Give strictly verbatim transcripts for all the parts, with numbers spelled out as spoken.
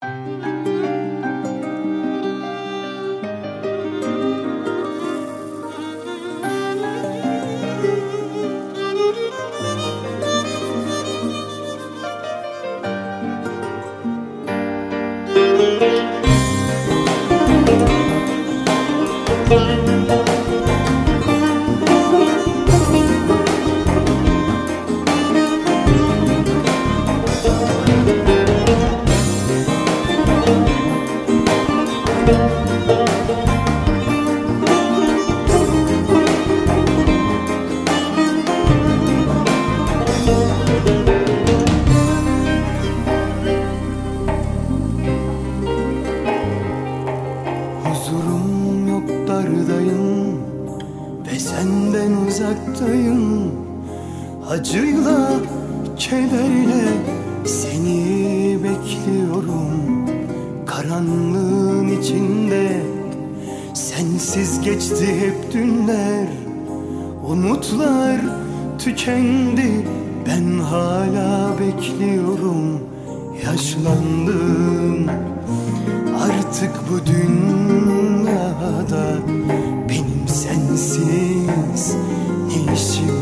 Huzurum yok, dardayım ve senden uzaktayım. Acıyla, kederle seni bekliyorum. Karanlığın içinde sensiz geçti hep dünler. Umutlar tükendi, ben hala bekliyorum. Yaşlandım, artık bu dünyada benim sensiz ne işim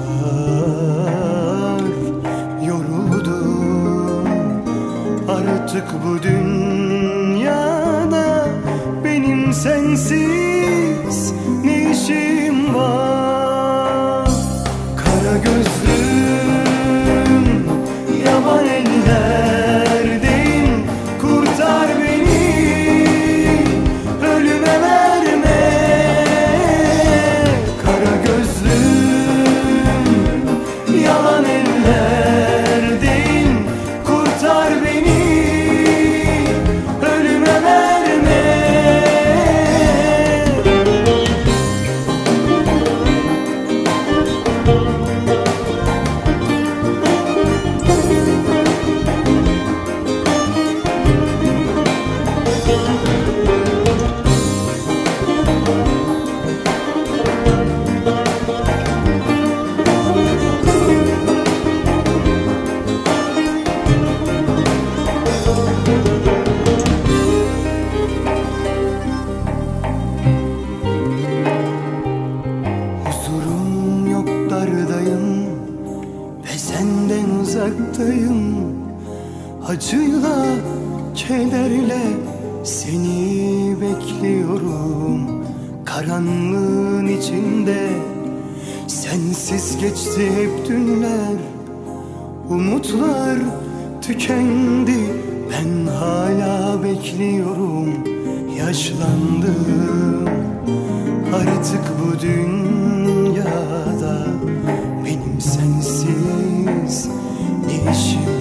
var? Yoruldum, artık bu dünyada benim sensiz ne işim var? Kara gözlüm, yaban ellerdeyim, kurtar beni, ölüme verme. Kara gözlüm, yalan ellerdeyim, kurtar beni, ölüme verme. Huzurum yok, dardayım ve senden uzaktayım. Acıyla, kederle seni bekliyorum. Karanlığın içinde sensiz geçti hep dünler. Umutlar tükendi, ben hala bekliyorum. Yaşlandım, artık bu dünyada benim sensiz ne işim